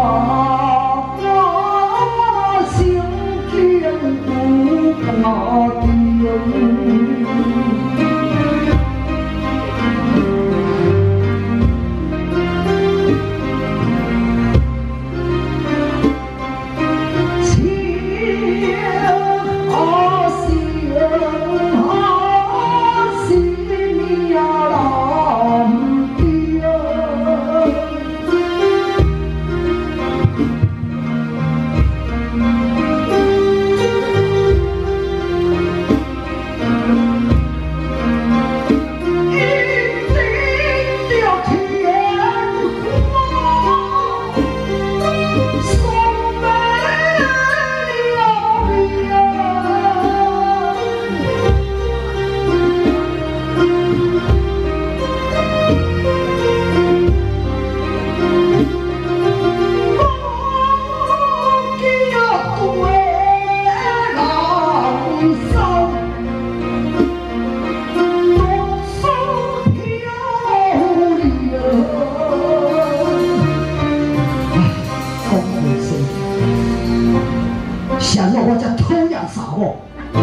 想要我这讨厌查某，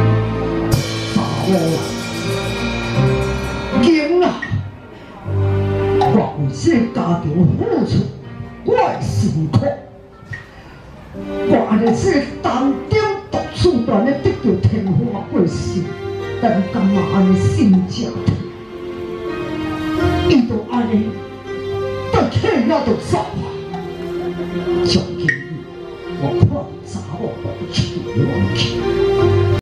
经啊！我为这个家庭付出我的辛苦，我安尼这当中独处断咧得到天花过世，但干嘛安尼心正痛？伊就安尼，到天了就走啊！从今我看查某都出乱去。